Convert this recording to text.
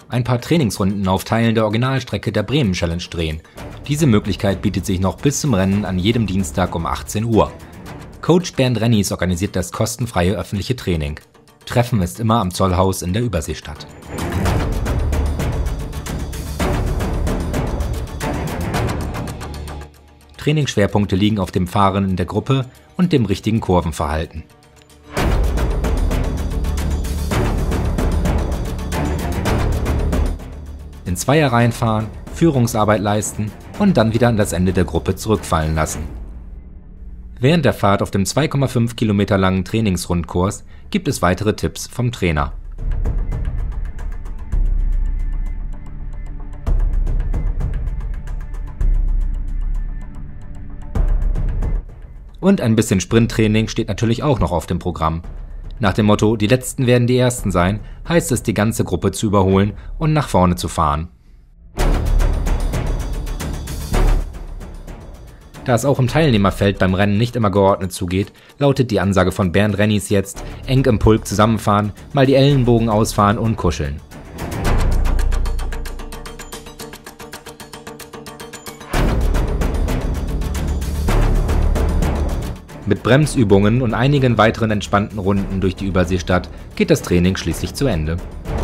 ein paar Trainingsrunden auf Teilen der Originalstrecke der Bremen Challenge drehen. Diese Möglichkeit bietet sich noch bis zum Rennen an jedem Dienstag um 18 Uhr. Coach Bernd Rennies organisiert das kostenfreie öffentliche Training. Treffen ist immer am Zollhaus in der Überseestadt. Trainingsschwerpunkte liegen auf dem Fahren in der Gruppe und dem richtigen Kurvenverhalten. In Zweierreihen fahren, Führungsarbeit leisten und dann wieder an das Ende der Gruppe zurückfallen lassen. Während der Fahrt auf dem 2,5 Kilometer langen Trainingsrundkurs gibt es weitere Tipps vom Trainer. Und ein bisschen Sprinttraining steht natürlich auch noch auf dem Programm. Nach dem Motto, die Letzten werden die Ersten sein, heißt es, die ganze Gruppe zu überholen und nach vorne zu fahren. Da es auch im Teilnehmerfeld beim Rennen nicht immer geordnet zugeht, lautet die Ansage von Bernd Rennies jetzt: eng im Pulk zusammenfahren, mal die Ellenbogen ausfahren und kuscheln. Mit Bremsübungen und einigen weiteren entspannten Runden durch die Überseestadt geht das Training schließlich zu Ende.